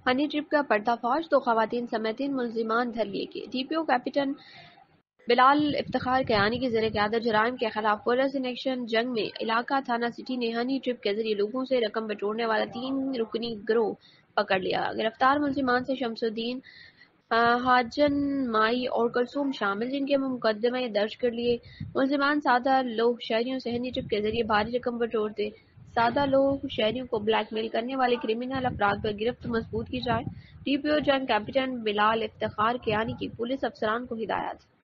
Honey trip का पर्दाफाश, 2 खवातीन समेत 3 मुल्जिमान धर लिए गए। डीपीओ कैप्टन बिलाल इफ्तिखार कयानी की ज़ेर क़यादत जराइम के खिलाफ पुलिस इन एक्शन जंग में इलाका थाना सिटी ने हनी ट्रिप के जरिए लोगों से रकम बटोरने वाला 3 रुकनी गिरोह पकड़ लिया। गिरफ्तार मुल्जिमान से शमसुद्दीन, हाजन माई और कुलसूम शामिल, जिनके मुकदमे दर्ज कर लिए। मुल्जिमान सादा लोग शहरियों से हनी ट्रिप के जरिए भारी रकम बटोरते। सादा लोग शहरियों को ब्लैकमेल करने वाले क्रिमिनल अफराद पर गिरफ्त मजबूत की जाए। डीपीओ जंग कैप्टन बिलाल इफ्तिखार कयानी की पुलिस अफसरान को हिदायत।